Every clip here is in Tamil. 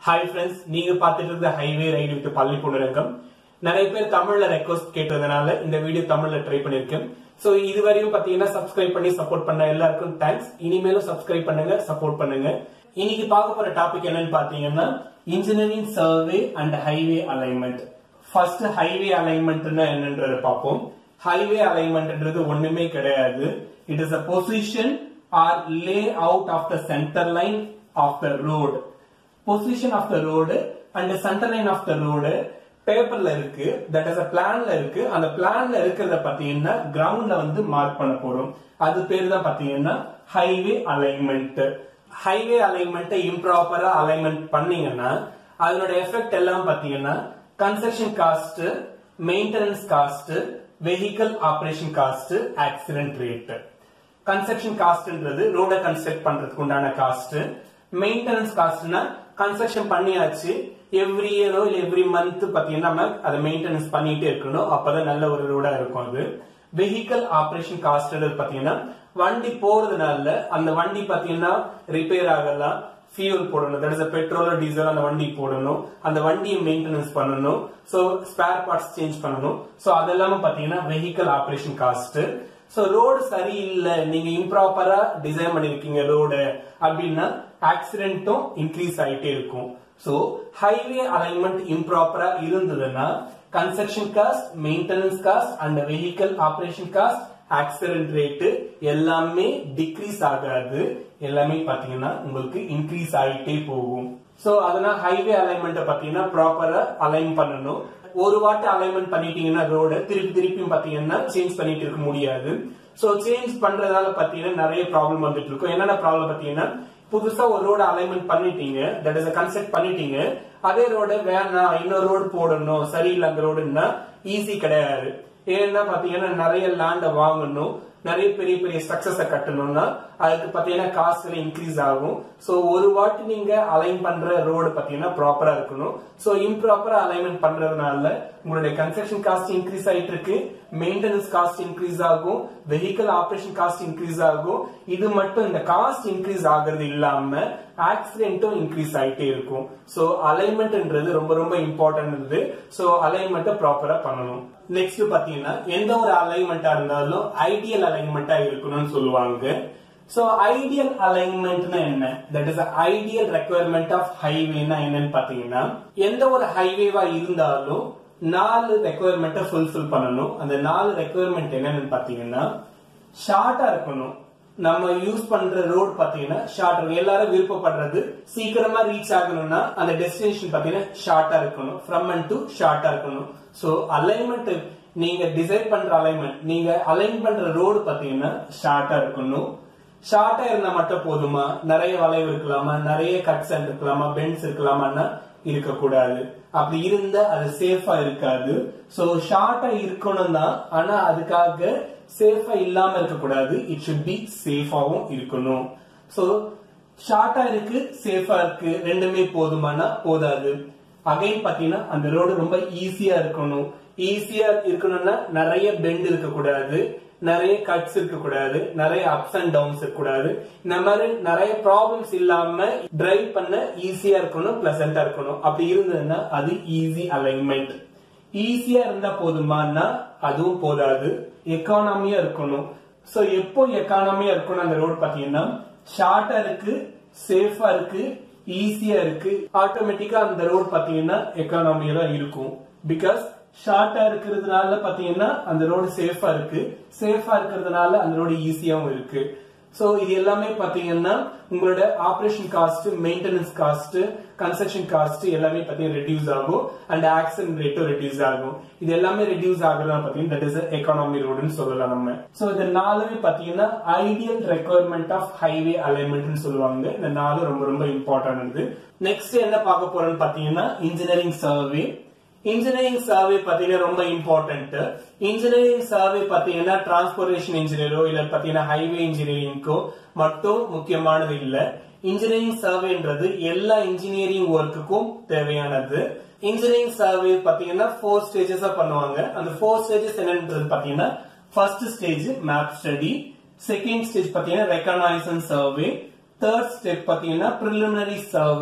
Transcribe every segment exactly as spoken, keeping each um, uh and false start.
Hi friends, நீங்க பார்த்துட்டு இருக்க ஹைவே ரைடு வித் பள்ளி பொன்னுரங்கம். நிறைய பேர் தமிழ்ல ரெக்வெஸ்ட் கேட்டதனால இந்த வீடியோ தமிழ்ல ட்ரை பண்ணிருக்கேன். சோ இதுவரையும் பாத்தீங்கன்னா சப்ஸ்கிரைப் பண்ணி சப்போர்ட் பண்ண எல்லாருக்கும் தேங்க்ஸ். இனிமேலும் சப்ஸ்கிரைப் பண்ணுங்க, சப்போர்ட் பண்ணுங்க. இன்னைக்கு பார்க்க போற டாபிக் என்னன்னு பாத்தீங்கன்னா engineering survey and highway alignment. First highway அலைன்மெண்ட்னா என்னன்றத பார்ப்போம். ஹைவே அலைன்மெண்ட்ன்றது ஒண்ணுமே கிடையாது. It is a position or layout of the center line of the road. Position of the road and the center line of the road பேப்பர்ல இருக்கு, that is a planல இருக்கு. அந்த planல இருக்கிறத பாத்தீங்கன்னா கிரவுண்ட்ல வந்து மார்க் பண்ண போறோம். அது பேர் தான் பாத்தீங்கன்னா ஹைவே அலைன்மெண்ட். ஹைவே அலைன்மெண்ட் இம்ப்ராப்பரா அலைன்மெண்ட் பண்ணீங்கன்னா அதனோட எஃபெக்ட் எல்லாம் பாத்தீங்கன்னா construction cost, maintenance cost, vehicle operation cost, accident rate. Construction காஸ்ட்ன்றது ரோட கன்ஸ்ட்ரக்ட் பண்றதுக்கு உண்டான காஸ்ட். மெயின்டெனன்ஸ் காஸ்ட்னா கன்ஸ்ட்ரக்ஷன் பண்ணியாச்சு, எவ்ரி இயரோ இல்ல எவ்ரி மந்த் பாத்தீங்கன்னா நம்ம அதை மெயின்டெனன்ஸ் பண்ணிட்டே இருக்கணும், அப்பதான் நல்ல ஒரு ரோடா இருக்கும். அது வெஹிக்கிள் ஆபரேஷன் காஸ்ட் பாத்தீங்கன்னா வண்டி போறதுனால அந்த வண்டி பாத்தீங்கன்னா ரிப்பேர் ஆகலாம், ஃபியூல் போடணும், தட் இஸ் பெட்ரோல் டீசல் அந்த வண்டி போடணும், அந்த வண்டியை மெயின்டெனன்ஸ் பண்ணணும், சோ ஸ்பேர் பார்ட்ஸ் சேஞ்ச் பண்ணணும். சோ அதெல்லாம பாத்தீங்கன்னா vehicle operation cost. So road சரியில்லை, நீங்க இம்ப்ராப்பரா டிசைன் பண்ணிருக்கீங்க ரோடு அப்படின்னா ஆக்சிடென்ட்டும் இன்க்ரீஸ் ஆயிட்டே இருக்கும். சோ ஹைவே அலைன்மெண்ட் இம்ப்ராப்பரா இருந்ததுன்னா construction cost, maintenance cost and vehicle operation cost, accident rate எல்லாமே டிக்ரீஸ் ஆகாது, எல்லாமே பாத்தீங்கன்னா உங்களுக்கு இன்க்ரீஸ் ஆயிட்டே போகும். சோ அதனால ஹைவே அலைன்மெண்ட் பாத்தீங்கன்னா ப்ராப்பரா அலைன் பண்ணணும். ஒரு வாட்டி அலைன்மெண்ட் பண்ணிட்டீங்கன்னா ரோட திருப்பி திருப்பியும் பாத்தீங்கன்னா சேஞ்ச் பண்ணிட்டு இருக்க முடியாது. சோ சேஞ்ச் பண்றதால பாத்தீங்கன்னா நிறைய ப்ராப்ளம் வந்துட்டு இருக்கும். என்னென்ன ப்ராப்ளம் பாத்தீங்கன்னா புதுசா ஒரு ரோட அலைன்மெண்ட் பண்ணிட்டீங்க, தட் இஸ் கன்ஸ்ட்ரக்ட் பண்ணிட்டீங்க, அதே ரோட வேணாம் இன்னொரு ரோடு போடணும், சரியில்லை அந்த ரோடுன்னா ஈஸி கிடையாது. ஏன்னா பாத்தீங்கன்னா நிறைய லேண்ட வாங்கணும், நிறைய பெரிய பெரிய ஸ்ட்ரக்சர்ஸ கட்டணும்னா அதுக்கு பாத்தீங்கன்னா காஸ்ட் இன்க்ரீஸ் ஆகும். சோ ஒரு வாட்டி நீங்க அலைன் பண்ற ரோடு பாத்தீங்கன்னா ப்ராப்பரா இருக்கணும். சோ இம்ப்ராப்பரா அலைன்மெண்ட் பண்றதுனால உங்களுடைய கன்ஸ்ட்ரக்ஷன் காஸ்ட் இன்க்ரீஸ் ஆயிட்டு இருக்கு, மெயின்டெனன்ஸ் காஸ்ட் இன்க்ரீஸ் ஆகும், வெஹிக்கிள் ஆபரேஷன் காஸ்ட் இன்க்ரீஸ் ஆகும். இது மட்டும் இந்த காஸ்ட் இன்க்ரீஸ் ஆகுறது இல்லாம ஆக்சிடென்ட்டும் இன்க்ரீஸ் ஆயிட்டே இருக்கும். சோ அலைன்மெண்ட்ன்றது ரொம்ப ரொம்ப இம்பார்ட்டன்ட். சோ அலைன்மெண்ட் ப்ராப்பரா பண்ணணும். நெக்ஸ்ட் பாத்தீங்கன்னா எந்த ஒரு அலைன்மெண்டா இருந்தாலும் ஐடியல் அலைன்மெண்டா இருக்கணும்னு சொல்லுவாங்க. சோ ஐடியல் அலைன்மெண்ட்னா என்ன? That is ideal requirement of ஹைவேனா என்னன்னு பாத்தீங்கன்னா எந்த ஒரு ஹைவேவா இருந்தாலும் நாலு ரெக்வயர்மெண்ட் ஃபுல்ஃபில் பண்ணணும். அந்த நாலு ரெக்வயர்மெண்ட் என்னன்னு பாத்தீங்கன்னா ஷார்ட்டா இருக்கணும். நம்ம யூஸ் பண்ற ரோட் பாத்தீங்கன்னா ஷார்ட், எல்லாரும் விருப்பப்படுறது சீக்கிரமா ரீச் ஆகணும்னா அந்த டெஸ்டினேஷன் பாத்தீங்கன்னா ஷார்ட்டா இருக்கணும், ஃப்ரம் அண்ட் டு ஷார்ட்டா இருக்கணும். சோ அலைன்மெண்ட் நீங்க டிசைன் பண்ற அலைன்மெண்ட், நீங்க அலைன் பண்ற ரோடு பாத்தீங்கன்னா ஷார்ட்டா இருக்கணும். ஷார்ட்டா இருந்தா மட்டும் போதுமா? நிறைய வளைவு இருக்கலாமா, நிறைய கட்ஸ் இருக்கலாமா, பெண்ட்ஸ் இருக்கலாமான்னா இருக்கக்கூடாது. அப்படி இருந்தா அது சேஃபா இருக்காது. சோ ஷார்ட்டா இருக்கணும் தான், ஆனா அதுக்காக சேஃபா இல்லாம இருக்கக்கூடாது. இட் ஷுட் பி சேஃபாவும் இருக்கணும். சோ ஷார்ட்டா இருக்கு, சேஃபா இருக்கு, ரெண்டுமே போதுமானா போதாது. அகைன் பாத்தீங்கன்னா அந்த ரோடு ரொம்ப ஈஸியா இருக்கணும். ஈஸியா இருக்கணும்னா நிறைய பெண்ட் இருக்கக்கூடாது, நிறைய கட்ஸ் இருக்கக்கூடாது, நிறைய அப்ஸ் அண்ட் டவுன்ஸ் இருக்கக்கூடாது. இந்த மாதிரி நிறைய ப்ராப்ளம்ஸ் இல்லாம டிரைவ் பண்ண ஈஸியா இருக்கணும், பிளசண்டா இருக்கணும். அப்படி இருந்ததுன்னா அது ஈஸி அலைன்மெண்ட். ஈஸியா இருந்தா போதுமானா அதுவும் போதாது, எக்கானமியா இருக்கணும். சோ எப்போ எக்கானமியா இருக்கணும் அந்த ரோடு பாத்தீங்கன்னா ஷார்ட்டா இருக்கு, சேஃபா இருக்கு, ஈஸியா இருக்கு, ஆட்டோமேட்டிக்கா அந்த ரோடு பாத்தீங்கன்னா எக்கானமியா தான் இருக்கும். பிகாஸ் ஷார்ட்டா இருக்கிறதுனால பாத்தீங்கன்னா அந்த ரோடு சேஃபா இருக்கு, சேஃபா இருக்கிறதுனால அந்த ரோடு ஈஸியாவும் இருக்கு. சோ இது எல்லாமே பாத்தீங்கன்னா உங்களோட operation cost, maintenance cost, construction cost எல்லாமே பாத்தீங்கன்னா ரெடியூஸ் ஆகும் அண்ட் ஆக்சிடென்ட் ரேட்டும் ரெடியூஸ் ஆகும். இது எல்லாமே ரெடியூஸ் ஆகுறதா பாத்தீங்கன்னா தட் இஸ் எக்கானமி ரோடுன்னு சொல்லலாம் நம்ம. சோ இந்த நாலுமே பாத்தீங்கன்னா ideal requirement of highway alignment சொல்லுவாங்க. இந்த நாலு ரொம்ப ரொம்ப இம்பார்ட்டன்ட். நெக்ஸ்ட் என்ன பார்க்க போறோம்னு பாத்தீங்கன்னா இன்ஜினியரிங் சர்வே. இன்ஜினியரிங் சர்வே பாத்தீங்கன்னா ரொம்ப இம்பார்ட்டன்ட். இன்ஜினியரிங் சர்வே பாத்தீங்கன்னா டிரான்ஸ்போர்டேஷன் இன்ஜினியரோ இல்ல பாத்தீங்கன்னா ஹைவே இன்ஜினியரிங்கோ மட்டும் முக்கியமானது இல்ல. இன்ஜினியரிங் சர்வேன்றது எல்லா இன்ஜினியரிங் ஒர்க்குக்கும் தேவையானது. இன்ஜினியரிங் சர்வே பாத்தீங்கன்னா ஃபோர் ஸ்டேஜஸா பண்ணுவாங்க. அந்த ஃபோர் ஸ்டேஜஸ் என்னன்றது பாத்தீங்கன்னா first stage map study, second stage பாத்தீங்கன்னா ரெகனைசன்ஸ் சர்வே, third step பாத்தீங்கன்னா preliminary survey,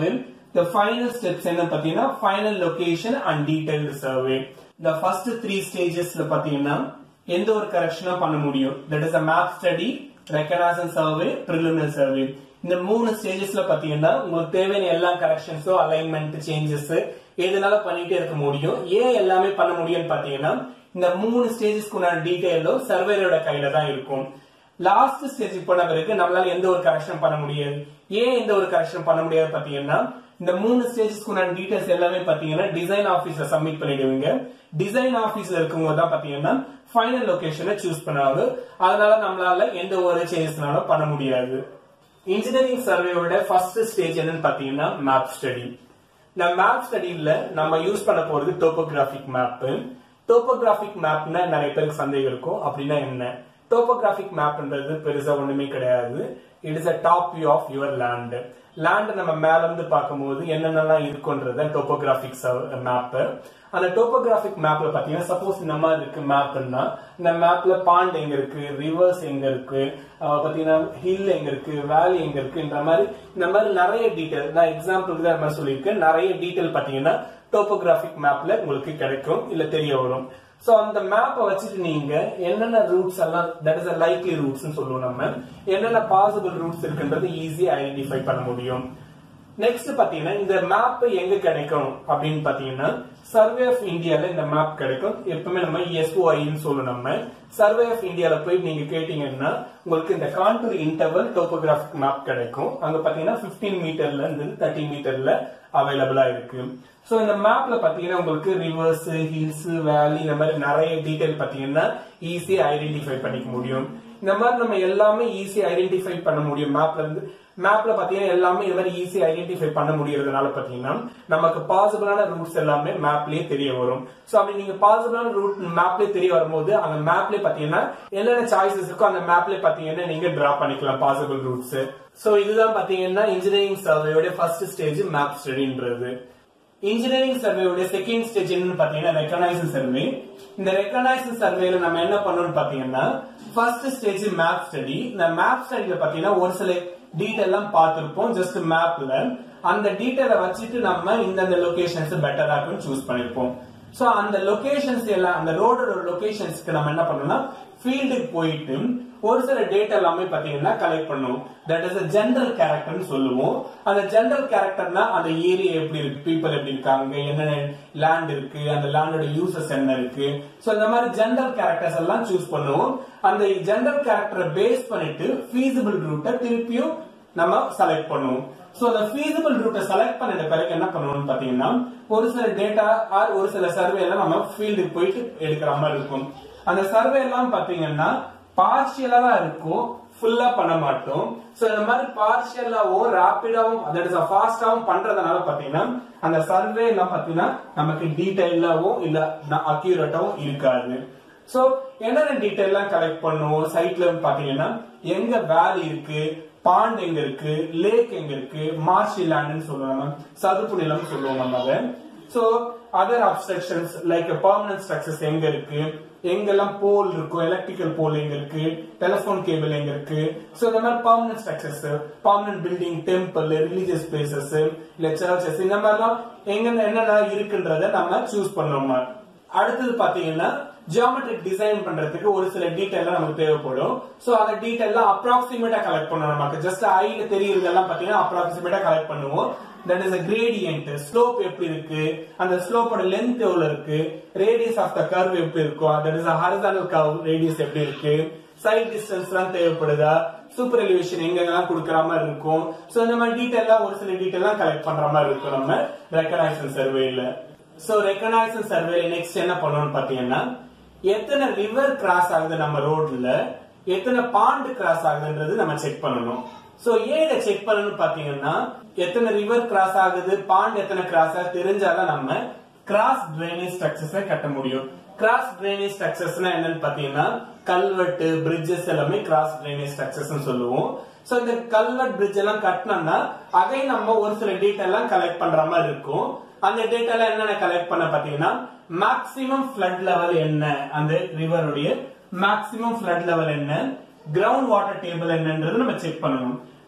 the final steps என்ன பாத்தீங்கன்னா final location and detailed survey. The first three stages ல பாத்தீங்கன்னா எந்த ஒரு கரெக்ஷனும் பண்ண முடியும். That is a map study, reconnaissance survey, preliminary survey. இந்த மூணு ஸ்டேஜஸ்ல பாத்தீங்கன்னா உங்களுக்கு தேவையான எல்லா கரெக்ஷன்ஸோ அலைன்மெண்ட் சேஞ்சஸ் எதனால பண்ணிட்டே இருக்க முடியும். ஏன் எல்லாமே பண்ண முடியும்னு பாத்தீங்கன்னா இந்த மூணு ஸ்டேஜஸ்க்குள்ள டீடைலும் சர்வேரோட கையில தான் இருக்கும். லாஸ்ட் ஸ்டேஜுக்கு போன பிறகு நம்மளால எந்த ஒரு கரெக்ஷன் பண்ண முடியாது. ஏன் எந்த ஒரு கரெக்ஷன் பண்ண முடியாது பாத்தீங்கன்னா இந்த மூணு ஸ்டேஜஸ்க்குள்ள டீடைல்ஸ் எல்லாமே பாத்தீங்கன்னா டிசைன் ஆபீஸ்ல சப்மிட் பண்ணிடுவீங்க. டிசைன் ஆபீஸ்ல இருக்கவங்க தான் பாத்தீங்கன்னா ஃபைனல் லொகேஷனை சூஸ் பண்ணுவாங்க. அதனால நம்மளால எந்த ஒரு சேஞ்சஸ்னாலும் பண்ண முடியாது. இன்ஜினியரிங் சர்வேயோட ஃபர்ஸ்ட் ஸ்டேஜ் என்னன்னு பாத்தீங்கன்னா மேப் ஸ்டடி. இந்த மேப் ஸ்டடில நம்ம யூஸ் பண்ண போறது டோபோகிராபிக் மேப். டோபோகிராபிக் மேப்னா நிறைய பேருக்கு சந்தேகம் இருக்கும். அப்படின்னா என்ன? டோபோகிராபிக் மேப்ன்றது பெருசா ஒண்ணுமே கிடையாது. It is a top view of your land. Land நம்ம மேல இருந்து பார்க்கும்போது என்னென்னலாம் இருக்குன்றத டோபோகிராபிக் மேப். அந்த டோபோகிராபிக் மேப்ல பாத்தீங்கன்னா சப்போஸ் இந்த மாதிரி இருக்கு மேப்னா இந்த மேப்ல பாண்ட் எங்க இருக்கு, ரிவர்ஸ் எங்க இருக்கு, பாத்தீங்கன்னா ஹில் எங்க இருக்கு, வேலி எங்க இருக்குன்ற மாதிரி இந்த மாதிரி நிறைய டீடைல் நான் எக்ஸாம்பிளுக்கு தான் மாதிரி சொல்லியிருக்கேன். நிறைய டீடைல் பாத்தீங்கன்னா டோபோகிராபிக் மேப்ல உங்களுக்கு கிடைக்கும் இல்ல தெரிய வரும். சோ அந்த மேப்பை வச்சுட்டு நீங்க என்னென்ன ரூட்ஸ் எல்லாம் தட் இஸ் லைக்லி ரூட்ஸ் சொல்லுவோம். நம்ம என்னென்ன பாசிபிள் ரூட்ஸ் இருக்குன்றது ஈஸியா ஐடென்டிஃபை பண்ண முடியும். நெக்ஸ்ட் பாத்தீங்கன்னா இந்த மேப் எங்க கிடைக்கும் அப்படின்னு பாத்தீங்கன்னா சர்வே ஆஃப் இந்தியால இந்த மேப் கிடைக்கும். எப்பவுமே நம்ம எஸ்ஓஐன்னு சொல்லுவோம். நம்ம சர்வே ஆஃப் இந்தியால போய் நீங்க கேட்டீங்கன்னா உங்களுக்கு இந்த கான்டூர் இன்டர்வல் டோபோகிராபிக் மேப் கிடைக்கும். அங்க பாத்தீங்கன்னா பிப்டீன் மீட்டர்ல இருந்து தேர்ட்டி மீட்டர்ல அவைலபிளா இருக்கு. சோ இந்த மேப்ல பாத்தீங்கன்னா உங்களுக்கு ரிவர்ஸ், ஹில்ஸ், வேலி இந்த மாதிரி நிறைய டீடைல் பாத்தீங்கன்னா ஈஸியா ஐடென்டிஃபை பண்ணிக்க முடியும். இந்த மாதிரி நம்ம எல்லாமே ஈஸியா ஐடென்டிஃபை பண்ண முடியும். மேப்ல இருந்து மேப்ல பாத்தீங்கன்னா எல்லாமே இது மாதிரி ஈஸியா ஐடென்டிஃபை பண்ண முடியறதுனால பாத்தீங்கன்னா நமக்கு பாசிபிளான ரூட்ஸ் எல்லாமே மேப்லயே தெரிய வரும். சோ அப்படி நீங்க பாசிபிளான ரூட் மேப்லயே தெரிய வரும்போது அந்த மேப்லயே பாத்தீங்கன்னா என்னென்ன சாய்ஸஸ் இருக்கோ அந்த மேப்லயே பாத்தீங்கன்னா நீங்க டிரா பண்ணிக்கலாம் பாசிபிள் ரூட்ஸ். சோ இதுதான் பாத்தீங்கன்னா இன்ஜினியரிங் சர்வேயோட ஃபர்ஸ்ட் ஸ்டேஜ் மேப் ஸ்டடின்றது. இன்ஜினியரிங் சர்வேயோட செகண்ட் ஸ்டேஜ் என்னன்னு பாத்தீங்கன்னா ரெகனைசேஷன் சர்வே. இந்த ரெகனைசேஷன் சர்வேல நம்ம என்ன பண்ணணும்னு பாத்தீங்கன்னா ஃபர்ஸ்ட் ஸ்டேஜ் மேப் ஸ்டடி. இந்த மேப் ஸ்டடில பாத்தீங்கன்னா ஒரு சில டீடைல் எல்லாம் பார்த்திருப்போம் ஜஸ்ட் மேப்ல. அந்த டீடைலை வச்சுட்டு நம்ம இந்த லொகேஷன்ஸ் பெட்டரா இருக்குன்னு சூஸ் பண்ணிருப்போம். சோ அந்த லொகேஷன்ஸ் எல்லாம் அந்த ரோடோட லொகேஷன்ஸ்க்கு நம்ம என்ன பண்ணணும்னா ஃபீல்டுக்கு போயிட்டு ஒரு சில டேட்டா எல்லாமே பாத்தீங்கன்னா கலெக்ட் பண்ணுவோம். தட் இஸ் ஜெனரல் கேரக்டர்னு சொல்லுவோம். அந்த ஜெனரல் கேரக்டர்னா அந்த ஏரியா எப்படி இருக்கு, பீப்புள் எப்படி இருக்காங்க, என்னென்ன லேண்ட் இருக்கு, அந்த லேண்டோட யூசஸ் என்ன இருக்கு. சோ இந்த மாதிரி ஜெனரல் கேரக்டர்ஸ் எல்லாம் சூஸ் பண்ணுவோம். அந்த ஜெனரல் கேரக்டரை பேஸ் பண்ணிட்டு ஃபீசிபிள் ரூட்டை திருப்பியும் நம்ம செலக்ட் பண்ணுவோம். சோ அந்த ஃபீசிபிள் ரூட்டை செலக்ட் பண்ணிட்ட பிறகு என்ன பண்ணுவோம்னு பாத்தீங்கன்னா ஒரு சில டேட்டா ஆர் ஒரு சில சர்வே எல்லாம் நம்ம ஃபீல்டுக்கு போயிட்டு எடுக்கிற மாதிரி இருக்கும். அந்த சர்வே எல்லாம் பாத்தீங்கன்னா பார்ஷியலா தான் இருக்கும், ஃபுல்லா பண்ண மாட்டோம். சோ இந்த மாதிரி பார்ஷியலாவும் ராபிடாவும் தட் இஸ் ஃபாஸ்டாவும் பண்றதுனால பாத்தீங்கன்னா அந்த சர்வே எல்லாம் பாத்தீங்கன்னா நமக்கு டீடைலாவும் இல்ல அக்யூரேட்டாவும் இருக்காது. சோ என்னென்ன டீடைல் எல்லாம் கலெக்ட் பண்ணுவோம் சைட்ல பாத்தீங்கன்னா எங்க வேலி இருக்கு, பாண்ட் எங்க இருக்கு, லேக் எங்க இருக்கு, மார்ஷி லேண்ட் சொல்லுவாங்க, சதுப்பு நிலம் சொல்லுவோம் நம்ம அதை. So other obstructions like permanent structures எங்க இருக்கு, எங்கெல்லாம் போல் இருக்கும், எலக்ட்ரிக்கல் போல் எங்க இருக்கு, டெலிபோன் கேபிள் எங்க இருக்கு. சோ இந்த மாதிரி permanent structures, permanent building, temple, religious places இல்ல சர்ச்சஸ் இந்த மாதிரிலாம் எங்க என்னென்ன இருக்குன்றத நம்ம சூஸ் பண்ணோம். அடுத்தது பாத்தீங்கன்னா ஜியோமெட்ரிக் டிசைன் பண்றதுக்கு ஒரு சில டீடைல் நமக்கு தேவைப்படும். சோ அந்த டீடைல் அப்ராக்சிமேட்டா கலெக்ட் பண்ணுவோம். நமக்கு ஜஸ்ட் ஐல தெரியறதெல்லாம் பாத்தீங்கன்னா அப்ராக்சிமேட்டா கலெக்ட் பண்ணுவோம். That is a gradient, slope எப்படி இருக்கு, அந்த ஸ்லோப்போட லென்த் எவ்வளவு இருக்கு, ரேடியஸ் ஆஃப் த கர்வ் எப்படி இருக்கும், that is a horizontal curve radius எப்படி இருக்கு, சைட் டிஸ்டன்ஸ் எல்லாம் தேவைப்படுதா, சூப்பர் எலிவேஷன் எங்க எல்லாம் கொடுக்கற மாதிரி இருக்கும். சோ இந்த மாதிரி டீடைலா ஒரு சில டீடைலா கலெக்ட் பண்ற மாதிரி இருக்கும் நம்ம ரெகனைசேஷன் சர்வேல. சோ ரெகனைசேஷன் சர்வேல நெக்ஸ்ட் என்ன பண்ணணும்னு பாத்தீங்கன்னா எத்தனை ரிவர் கிராஸ் ஆகுது நம்ம ரோட்ல, எத்தனை பாண்ட் கிராஸ் ஆகுதுன்றது நம்ம செக் பண்ணணும். சோ ஏன் இதை செக் பண்ணணும்னு பாத்தீங்கன்னா எத்தனை ரிவர் கிராஸ் ஆகுது, பாண்ட் எத்தனை கிராஸ் ஆகுது தெரிஞ்சாதான் நம்ம கிராஸ் டிரைனேஜ் ஸ்ட்ரக்சர்ஸ் கட்ட முடியும். கிராஸ் டிரைனேஜ் ஸ்ட்ரக்சர்ஸ்னா என்னன்னு பாத்தீங்கன்னா கல்வெட்டு, பிரிட்ஜஸ் எல்லாமே கிராஸ் டிரைனேஜ் ஸ்ட்ரக்சர்ஸ் சொல்லுவோம். சோ இந்த கல்வெட் பிரிட்ஜ் எல்லாம் கட்டினோம்னா அதை நம்ம ஒரு சில டேட்டா எல்லாம் கலெக்ட் பண்ற மாதிரி இருக்கும். அந்த டேட்டா எல்லாம் என்னென்ன கலெக்ட் பண்ண பாத்தீங்கன்னா மேக்ஸிமம் ஃபிளட் லெவல் என்ன, அந்த ரிவருடைய மேக்ஸிமம் ஃபிளட் லெவல் என்ன, கிரவுண்ட் வாட்டர் டேபிள் என்னன்றது நம்ம செக் பண்ணணும்.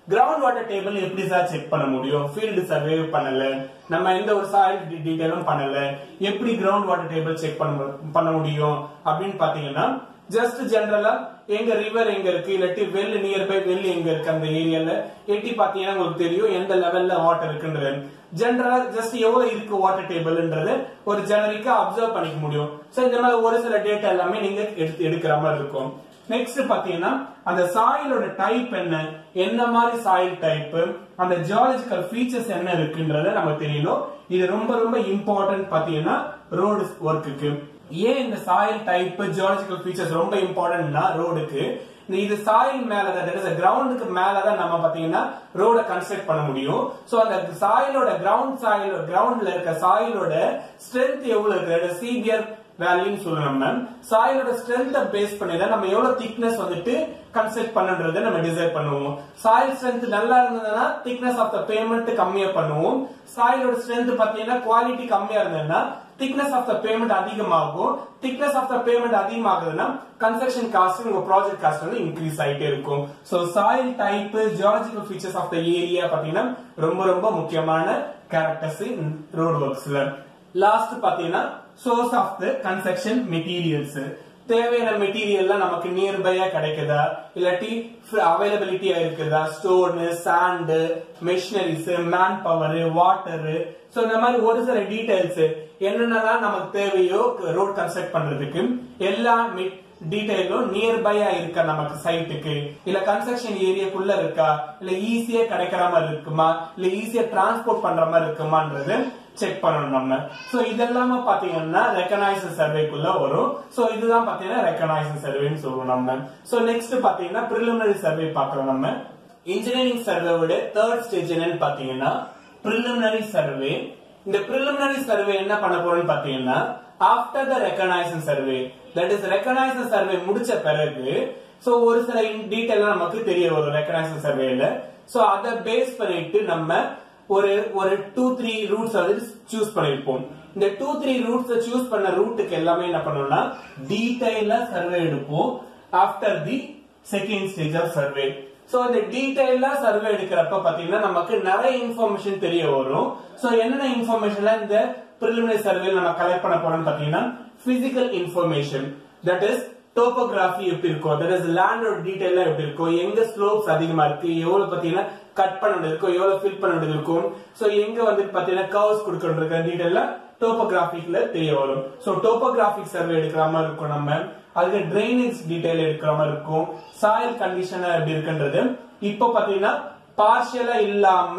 கிரவுண்ட் வாட்டர் டேபிள் எப்படி சார் செக் பண்ண முடியும்? ஃபீல்டு சர்வே பண்ணல, நம்ம எந்த ஒரு சாயில் டீடைலும் பண்ணல, எப்படி கிரவுண்ட் வாட்டர் டேபிள் செக் பண்ண பண்ண முடியும் அப்படின்னு பாத்தீங்கன்னா, ஜஸ்ட் ஜெனரலா எங்க ரிவர் எங்க இருக்கு, இல்லாட்டி வெல் நியர்பை வெல் எங்க இருக்கு அந்த ஏரியால எட்டி பாத்தீங்கன்னா உங்களுக்கு தெரியும் எந்த லெவல்ல வாட்டர் இருக்குன்றது. ஜெனரலா ஜஸ்ட் எவ்வளவு இருக்கு வாட்டர் டேபிள்ன்றது ஒரு ஜெனரிக்கா அப்சர்வ் பண்ணிக்க முடியும். சோ இந்த மாதிரி ஒரு சில டேட்டா எல்லாமே நீங்க எடுத்து எடுக்கிற மாதிரி இருக்கும். நெக்ஸ்ட் பாத்தீங்கன்னா அந்த சாயிலோட டைப் என்ன, என்ன மாதிரி சாயில் டைப், அந்த ஜியாலஜிக்கல் ஃபீச்சர்ஸ் என்ன இருக்குன்றத நம்ம தெரியணும். இது ரொம்ப ரொம்ப இம்பார்ட்டன்ட் பாத்தீங்கன்னா ரோடு ஒர்க்குக்கு. ஏன் இந்த சாயில் டைப் ஜியாலஜிக்கல் ஃபீச்சர்ஸ் ரொம்ப இம்பார்ட்டன்ட்னா ரோடுக்கு, இது சாயில் மேலதான் கிரவுண்டுக்கு மேலதான் நம்ம பாத்தீங்கன்னா ரோட கன்ஸ்ட்ரக்ட் பண்ண முடியும். சோ அந்த சாயிலோட கிரவுண்ட் சாயில் கிரவுண்ட்ல இருக்க சாயிலோட ஸ்ட்ரென்த் எவ்வளவு இருக்கு, சிபிஆர் வேல்யூன்னு சொல்லுவோம். நம்ம சாயிலோட ஸ்ட்ரென்த் பேஸ் பண்ணி தான் நம்ம எவ்வளவு திக்னஸ் வந்துட்டு கன்ஸ்ட்ரக்ட் பண்றதை நம்ம டிசைட் பண்ணுவோம். சாயில் ஸ்ட்ரென்த் நல்லா இருந்ததுன்னா திக்னஸ் ஆஃப் த பேமெண்ட் கம்மியா பண்ணுவோம். சாயிலோட ஸ்ட்ரென்த் பாத்தீங்கன்னா குவாலிட்டி கம்மியா இருந்ததுன்னா திக்னஸ் ஆஃப் த பேமெண்ட் அதிகமாகும். திக்னஸ் ஆஃப் த பேமெண்ட் அதிகமாகுதுன்னா கன்ஸ்ட்ரக்ஷன் காஸ்ட் உங்க ப்ராஜெக்ட் காஸ்ட் வந்து இன்க்ரீஸ் ஆயிட்டே இருக்கும். So soil type geological features of the area பாத்தீங்கன்னா ரொம்ப ரொம்ப முக்கியமான கேரக்டர்ஸ் ரோட் ஒர்க்ஸ்ல. லாஸ்ட் பாத்தீங்கன்னா source of the construction materials. தேவையான மெட்டீரியல் நமக்கு நியர்பையா கிடைக்குதா, இல்லாட்டி அவைலபிலிட்டியா இருக்குதா, stone, sand, machineries, man power, water. So இந்த மாதிரி ஒரு சில டீடைல்ஸ் என்னென்னலாம் நமக்கு தேவையோ ரோட் கன்ஸ்ட்ரக்ட் பண்றதுக்கு எல்லா டீடைலும் நியர்பையா இருக்கா நமக்கு சைட்டுக்கு, இல்ல கன்ஸ்ட்ரக்ஷன் ஏரியாக்குள்ள இருக்கா, இல்ல ஈஸியா கிடைக்கிற மாதிரி இருக்குமா, இல்ல ஈஸியா டிரான்ஸ்போர்ட் பண்ற மாதிரி இருக்குமான்றது செக் பண்ணணும் நம்ம. சோ இதெல்லாம பாத்தீங்கன்னா ரெகனைசேஷன் சர்வேக்குள்ள வரும். சோ இதுதான் பாத்தீங்கன்னா ரெகனைசேஷன் சர்வேன்னு சொல்லுவோம் நம்ம. சோ நெக்ஸ்ட் பாத்தீங்கன்னா பிரிலிமினரி சர்வே பாக்குறோம் நம்ம. இன்ஜினியரிங் சர்வேவோட தேர்ட் ஸ்டேஜ் என்னன்னு பாத்தீங்கன்னா பிரிலிமினரி சர்வே. இந்த பிரிலிமினரி சர்வே என்ன பண்ண போறோம்னு பாத்தீங்கன்னா after the reconnaissance survey, that is reconnaissance survey முடிச்ச பிறகு சோ ஒரு சில டீடைல் நமக்கு தெரிய வரும் ரெகனைசேஷன் சர்வேல. சோ அத பேஸ் பண்ணிட்டு நம்ம ஒரு ஒரு டூ த்ரீ ரூட்ஸ் வந்து சூஸ் பண்ணிருப்போம். இந்த டூ த்ரீ ரூட்ஸ் சூஸ் பண்ண ரூட்டுக்கு எல்லாமே என்ன பண்ணணும்னா டீடைலா சர்வே எடுப்போம் after the second stage of survey. So இந்த டீடைலா சர்வே எடுக்கிறப்ப பாத்தீங்கன்னா நமக்கு நிறைய இன்ஃபர்மேஷன் தெரிய வரும். சோ என்னென்ன இன்ஃபர்மேஷன் இந்த பிரிலிமினரி சர்வேல நம்ம கலெக்ட் பண்ண போறோம்னு பாத்தீங்கன்னா physical information, that is topography எப்படி இருக்கும், தட் இஸ் லேண்டோட டீடைல் எப்படி இருக்கும், எங்க ஸ்லோப்ஸ் அதிகமா இருக்கு, எவ்வளவு பாத்தீங்கன்னா கட் பண்ண வேண்டியது இருக்கும், எவ்வளவு ஃபில் பண்ண வேண்டியது இருக்கும், சோ எங்க வந்து பாத்தீங்கன்னா கர்வ்ஸ் கொடுக்கற டீடைல்ல டோபோகிராஃபிக்ல தெரிய வரும். சோ டோபோகிராஃபிக் சர்வே எடுக்கிற மாதிரி இருக்கும் நம்ம. அதுக்கு டிரைனேஜ் டீடைல் எடுக்கிற மாதிரி இருக்கும், சாயில் கண்டிஷன் எப்படி இருக்குன்றது. இப்போ பாத்தீங்கன்னா பார்ஷியலா இல்லாம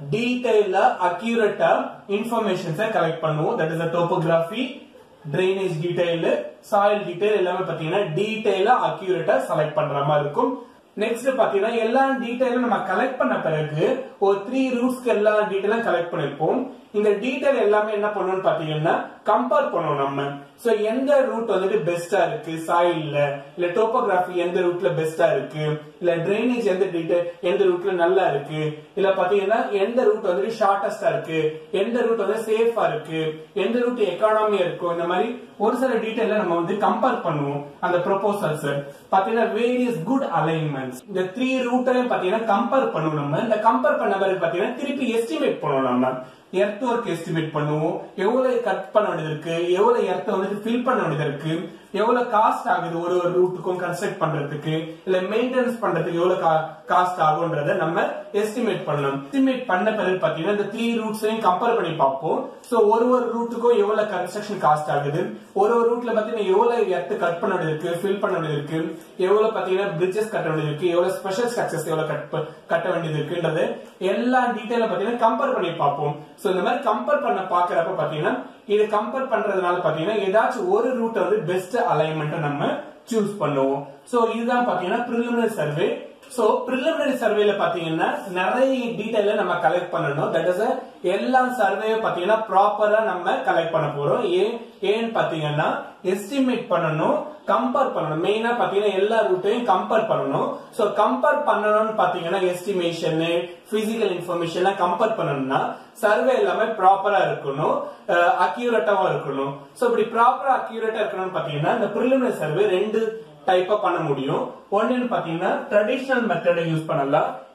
டீடைலா அக்யூரேட்டா இன்ஃபர்மேஷன்ஸை கலெக்ட் பண்ணுவோம். That is topography, drainage detail, soil detail எல்லாமே பாத்தீங்கன்னா டீடைலா அக்யூரேட்டா செலக்ட் பண்ற மாதிரி இருக்கும். நெக்ஸ்ட் பாத்தீங்கன்னா எல்லா டீடைலும் நம்ம கலெக்ட் பண்ண பிறகு ஒரு த்ரீ ரூட்ஸ்க்கு எல்லா டீடைலும் கலெக்ட் பண்ணிருப்போம். இந்த டீடைல் எல்லாமே என்ன பண்ணணும்னு பாத்தீங்கன்னா கம்பேர் பண்ணுவோம் நம்ம. சோ எந்த ரூட் வந்துட்டு பெஸ்டா இருக்கு சாயில்ல, இல்ல டோபோகிராஃபி எந்த ரூட்ல பெஸ்டா இருக்கு, இல்ல டிரைனேஜ் எந்த டீடைல் எந்த ரூட்ல நல்லா இருக்கு, இல்ல பாத்தீங்கன்னா எந்த ரூட் வந்துட்டு ஷார்டஸ்டா இருக்கு, எந்த ரூட் வந்து சேஃபா இருக்கு, எந்த ரூட் எக்கானமியா இருக்கும். இந்த மாதிரி ஒரு சில டீடைல நம்ம வந்து கம்பேர் பண்ணுவோம் அந்த ப்ரொபோசல்ஸ். பாத்தீங்கன்னா வேரியஸ் குட் அலைன்மெண்ட்ஸ் இந்த த்ரீ ரூட்டையும் பாத்தீங்கன்னா கம்பேர் பண்ணுவோம் நம்ம. இந்த கம்பேர் பண்ண பிறகு பாத்தீங்கன்னா திருப்பி எஸ்டிமேட் பண்ணுவோம் நம்ம. எர்த் ஒர்க் எஸ்டிமேட் பண்ணுவோம், எவ்வளவு கட் பண்ண வேண்டியது இருக்கு, எவ்வளவு எர்த் வந்து ஃபில் பண்ண வேண்டியது இருக்கு, எவ்வளவு காஸ்ட் ஆகுது ஒரு ஒரு ரூட்டுக்கும் கன்ஸ்ட்ரக்ட் பண்றதுக்கு, இல்ல மெயின்டெனன்ஸ் பண்றதுக்கு எவ்வளவு காஸ்ட் ஆகும்ன்றத நம்ம எஸ்டிமேட் பண்ணணும். எஸ்டிமேட் பண்ண பிறகு பாத்தீங்கன்னா இந்த த்ரீ ரூட்ஸையும் கம்பேர் பண்ணி பார்ப்போம். சோ ஒரு ஒரு ரூட்டுக்கும் எவ்வளவு கன்ஸ்ட்ரக்ஷன் காஸ்ட் ஆகுது, ஒரு ஒரு ரூட்ல பாத்தீங்கன்னா எவ்வளவு எர்த் கட் பண்ண வேண்டியது இருக்கு, ஃபில் பண்ண வேண்டியது இருக்கு, எவ்வளவு பாத்தீங்கன்னா பிரிட்ஜஸ் கட்ட வேண்டியது இருக்கு, எவ்வளவு ஸ்பெஷல் ஸ்ட்ரக்சர்ஸ் எவ்வளவு கட்ட வேண்டியது இருக்குன்றது எல்லா டீடைல பாத்தீங்கன்னா கம்பேர் பண்ணி பார்ப்போம். சோ இந்த மாதிரி கம்பேர் பண்ண பாக்குறப்ப பாத்தீங்கன்னா இது கம்பேர் பண்றதுனால பாத்தீங்கன்னா ஏதாச்சும் ஒரு ரூட் வந்து பெஸ்ட் அலைன்மெண்ட் நம்ம சூஸ் பண்ணுவோம். சோ இதுதான் பாத்தீங்கன்னா பிரிலிமினரி சர்வே. சோ பிரிலிமினரி சர்வேல பாத்தீங்கன்னா நிறைய டீடைல நம்ம கலெக்ட் பண்ணணும். தட் இஸ் எல்லா சர்வே பாத்தீங்கன்னா ப்ராப்பரா நம்ம கலெக்ட் பண்ண போறோம். ஏன் ஏன்னு பாத்தீங்கன்னா எஸ்டிமேட் பண்ணணும், கம்பேர் பண்ணணும். மெயினா பாத்தீங்கன்னா எல்லா ரூட்டையும் கம்பேர் பண்ணணும். சோ கம்பேர் பண்ணணும்னு பாத்தீங்கன்னா எஸ்டிமேஷன், பிசிக்கல் இன்ஃபர்மேஷன் கம்பேர் பண்ணணும்னா சர்வே எல்லாமே ப்ராப்பரா இருக்கணும், அக்யூரேட்டாவும் இருக்கணும். சோ இப்படி ப்ராப்பரா அக்யூரேட்டா இருக்கணும்னு பாத்தீங்கன்னா இந்த பிரிலிமினரி சர்வே ரெண்டு டைப்பா பண்ண முடியும். ஒன்னு பாத்தீங்கன்னா ட்ரெடிஷனல் மெத்தட் யூஸ் பண்ணலாம்,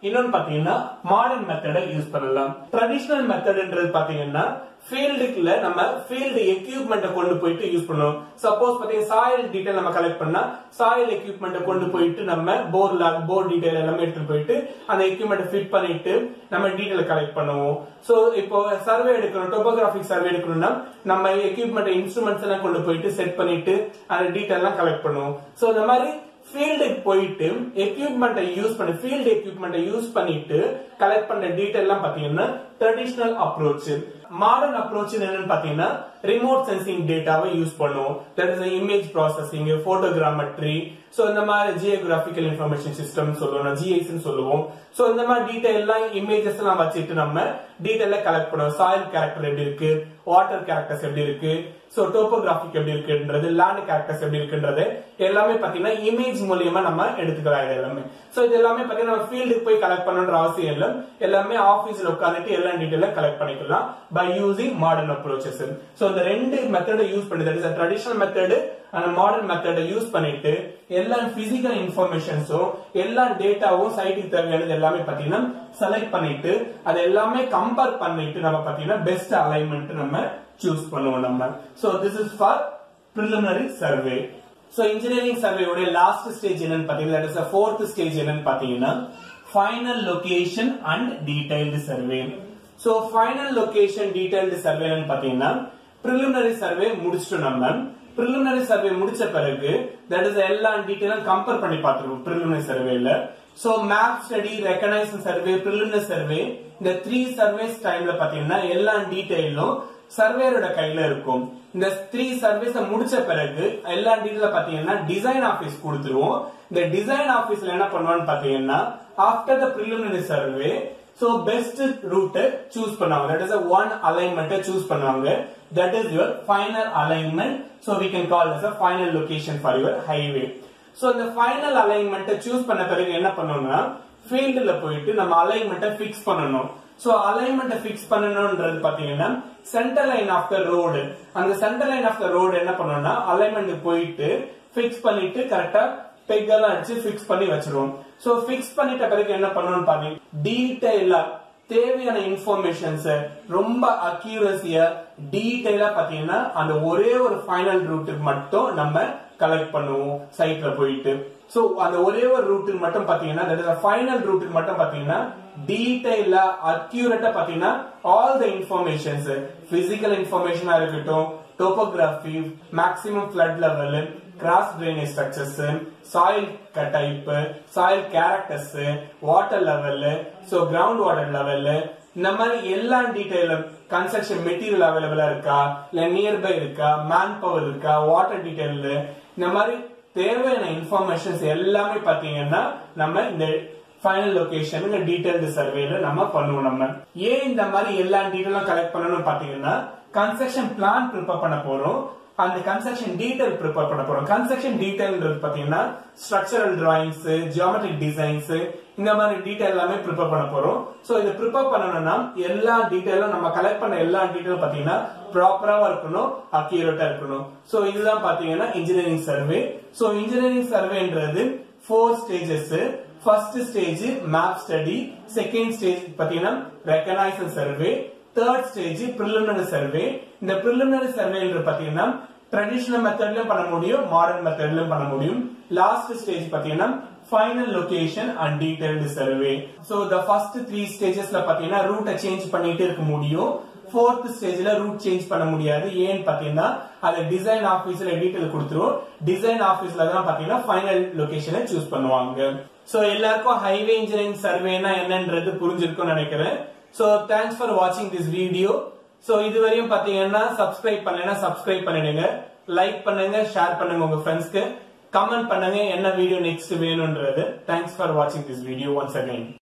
இன்னொன்னு பாத்தீங்கன்னா மாடர்ன் மெத்தட யூஸ் பண்ணலாம். ட்ரெடிஷனல் மெத்தட்ன்றது பாத்தீங்கன்னா ஃபீல்டுக்குள்ள நம்ம ஃபீல்டு எக்யூப்மெண்ட்டை கொண்டு போயிட்டு யூஸ் பண்ணுவோம். சப்போஸ் பாத்தீங்கன்னா சாயில் டீடைல் நம்ம கலெக்ட் பண்ணா சாயில் எக்யூப்மெண்ட்டை கொண்டு போயிட்டு நம்ம போர் லாக் போர் டீடைல் எல்லாமே எடுத்துட்டு போயிட்டு அந்த எக்யூப்மெண்ட்டை ஃபிட் பண்ணிட்டு நம்ம டீடைல் கலெக்ட் பண்ணுவோம். சோ இப்போ சர்வே எடுக்கணும், டோபோகிராபிக் சர்வே எடுக்கணும்னா நம்ம எக்யூப்மெண்ட் இன்ஸ்ட்ருமெண்ட்ஸ் எல்லாம் கொண்டு போயிட்டு செட் பண்ணிட்டு அந்த டீடைல் எல்லாம் கலெக்ட் பண்ணுவோம். சோ இந்த மாதிரி ஃபீல்டுக்கு போயிட்டு எக்யூப்மெண்ட்டை யூஸ் பண்ணி ஃபீல்டு எக்யூப்மெண்ட்டை யூஸ் பண்ணிட்டு கலெக்ட் பண்ண டீடைல் எல்லாம் பாத்தீங்கன்னா ட்ரெடிஷனல் அப்ரோச். மாடர்ன் அப்ரோச் என்னன்னு பாத்தீங்கன்னா ரிமோட் சென்சிங் டேட்டாவை யூஸ் பண்ணுவோம். That is image processing, photogrammetry, so இந்த மாதிரி ஜியோகிராபிக்கல் இன்ஃபர்மேஷன் சிஸ்டம் சொல்லுவோம், ஜிஐஸ் சொல்லுவோம். சோ இந்த மாதிரி டீடைல் எல்லாம் இமேஜஸ் எல்லாம் வச்சுட்டு நம்ம டீடைல கலெக்ட் பண்ணுவோம். சாயில் கேரக்டர் எப்படி இருக்கு, வாட்டர் கேரக்டர்ஸ் எப்படி இருக்கு, சோ டோபோகிராபிக் எப்படி இருக்குன்றது, லேண்ட் கேரக்டர்ஸ் எப்படி இருக்குன்றது எல்லாமே பாத்தீங்கன்னா இமேஜ் மூலியமா நம்ம எடுத்துக்கலாம். இது எல்லாமே சோ இது எல்லாமே பாத்தீங்கன்னா நம்ம ஃபீல்டுக்கு போய் கலெக்ட் பண்ணணும்ன்ற அவசியம் இல்லை. எல்லாமே ஆபீஸ்ல உட்கார்ந்துட்டு எல்லா டீடைல கலெக்ட் பண்ணிக்கலாம் by using modern approaches. So இந்த ரெண்டு மெத்தடை யூஸ் பண்ணி, that is traditional method and modern மெத்தடை யூஸ் பண்ணிட்டு எல்லா பிசிக்கல் இன்ஃபர்மேஷன்ஸும் எல்லா டேட்டாவும் சைட்டுக்கு தேவையானது எல்லாமே பாத்தீங்கன்னா செலக்ட் பண்ணிட்டு அது எல்லாமே கம்பேர் பண்ணிட்டு நம்ம பாத்தீங்கன்னா பெஸ்ட் அலைன்மெண்ட் நம்ம சூஸ் பண்ணுவோம் நம்ம. So this is for preliminary survey. So engineering சர்வேயோட லாஸ்ட் ஸ்டேஜ் என்னன்னு பாத்தீங்கன்னா தட் இஸ் ஃபோர்த் ஸ்டேஜ் என்னன்னு பாத்தீங்கன்னா final location and detailed survey. So final location detailed survey என்னன்னு பாத்தீங்கன்னா preliminary சர்வே முடிச்சிட்டோம். நம்ம preliminary சர்வே முடிச்ச பிறகு தட் இஸ் எல்லா டீடைலும் கம்பேர் பண்ணி பார்த்துருவோம் preliminary சர்வேல. So map study, reconnaissance survey, preliminary survey, இந்த த்ரீ சர்வேஸ் டைம்ல பாத்தீங்கன்னா எல்லா டீடைலும் சர்வேரோட கையில இருக்கும். இந்த த்ரீ சர்வேஸ் முடிச்ச பிறகு எல்லா டீடைல பாத்தீங்கன்னா டிசைன் ஆபீஸ் கொடுத்துருவோம். இந்த டிசைன் ஆபீஸ்ல என்ன பண்ணுவான்னு பாத்தீங்கன்னா after the preliminary survey so best route choose பண்ணுவாங்க. That is one alignment choose பண்ணுவாங்க. That is your final alignment. So we can call as a final location for your highway. So இந்த ஃபைனல் அலைன்மெண்ட் சூஸ் பண்ண பிறகு என்ன பண்ணணும்னா ஃபீல்ட்ல போயிட்டு நம்ம அலைன்மெண்ட்டை ஃபிக்ஸ் பண்ணணும். சோ அலைன்மெண்ட்டை ஃபிக்ஸ் பண்ணணும்ன்றது பாத்தீங்கன்னா centre line of the road, அந்த centre line of the road என்ன பண்ணணும்னா அலைன்மெண்ட் போயிட்டு ஃபிக்ஸ் பண்ணிட்டு கரெக்டா பெக் எல்லாம் அடிச்சு ஃபிக்ஸ் பண்ணி வச்சிருவோம். சோ ஃபிக்ஸ் பண்ணிட்ட பிறகு என்ன பண்ணணும்னு பாத்தீங்கன்னா டீடைலா தேவையான இன்ஃபர்மேஷன்ஸ் ரொம்ப அக்யூரசியா டீடைலா பாத்தீங்கன்னா அந்த ஒரே ஒரு ஃபைனல் ரூட்டுக்கு மட்டும் நம்ம கலெக்ட் பண்ணுவோம் சைட்ல போயிட்டு. சோ அந்த ஒரே ஒரு ரூட்டுக்கு மட்டும் பாத்தீங்கன்னா தட் இஸ் ஃபைனல் ரூட்டுக்கு மட்டும் பாத்தீங்கன்னா டீடைலா அக்யூரேட்டா பாத்தீங்கன்னா ஆல் த இன்ஃபர்மேஷன்ஸ், பிசிக்கல் இன்ஃபர்மேஷனா இருக்கட்டும், topography, maximum flood level, cross drainage structures, soil type, soil characters, water level, so ground water level, இந்த மாதிரி எல்லா டீடைலும் கன்ஸ்ட்ரக்ஷன் மெட்டீரியல் அவைலபிளா இருக்கா, இல்ல நியர்பை இருக்கா, மேன் பவர் இருக்கா, வாட்டர் டீடைல், இந்த மாதிரி தேவையான இன்ஃபர்மேஷன்ஸ் எல்லாமே பாத்தீங்கன்னா நம்ம இந்த ஃபைனல் லொகேஷன் டீடைல்டு சர்வேல நம்ம பண்ணுவோம். நம்ம ஏன் இந்த மாதிரி எல்லா டீடைலும் கலெக்ட் பண்ணணும்னு பாத்தீங்கன்னா கன்ஸ்ட்ரக்ஷன் பிளான் ப்ரிப்பேர் பண்ண போறோம், அந்த கன்ஸ்ட்ரக்ஷன் டீடைல் ப்ரிப்பேர் பண்ண போறோம். கன்ஸ்ட்ரக்ஷன் டீடைல்ன்றது பாத்தீங்கன்னா ஸ்ட்ரக்சரல் டிராயிங்ஸ், ஜியோமெட்ரிக் டிசைன்ஸ், இந்த மாதிரி டீடைல் எல்லாமே ப்ரிப்பேர் பண்ண போறோம். சோ இதை ப்ரிப்பேர் பண்ணணும்னா எல்லா டீடைலும் நம்ம கலெக்ட் பண்ண எல்லா டீடைலும் பாத்தீங்கன்னா ப்ராப்பரா இருக்கணும், அக்யூரேட்டா இருக்கணும். சோ இதுதான் பாத்தீங்கன்னா இன்ஜினியரிங் சர்வே. சோ இன்ஜினியரிங் சர்வேன்றது four stages. First stage map study, second stage பாத்தீங்கன்னா reconnaissance survey, third stage preliminary survey. இந்த preliminary சர்வேன்ற பாத்தீங்கன்னா ட்ரெடிஷனல் மெத்தட்லயும் பண்ண முடியும், மாடர்ன் மெத்தட்லயும் பண்ண முடியும். லாஸ்ட் ஸ்டேஜ் பாத்தீங்கன்னா final location and detailed survey. So the first three ஸ்டேஜஸ்ல பாத்தீங்கன்னா ரூட்டை சேஞ்ச் பண்ணிட்டு இருக்க முடியும். ஃபோர்த் ஸ்டேஜ்ல ரூட் சேஞ்ச் பண்ண முடியாது. ஏன்னு பாத்தீங்கன்னா அது டிசைன் ஆபீஸ்ல டீடைல் கொடுத்துரும். டிசைன் ஆபீஸ்ல தான் பாத்தீங்கன்னா ஃபைனல் லொகேஷனை சூஸ் பண்ணுவாங்க. சோ எல்லாருக்கும் ஹைவே இன்ஜினியரிங் சர்வேனா என்னன்றது புரிஞ்சிருக்கும்னு நினைக்கிறேன். So thanks for watching this video. So இதுவரையும் பாத்தீங்கன்னா சப்ஸ்கிரைப் பண்ணலைன்னா சப்ஸ்கிரைப் பண்ணிடுங்க, லைக் பண்ணுங்க, ஷேர் பண்ணுங்க உங்க ஃப்ரெண்ட்ஸ்க்கு, கமெண்ட் பண்ணுங்க என்ன வீடியோ நெக்ஸ்ட் வேணும்ன்றது. Thanks for watching this video once again.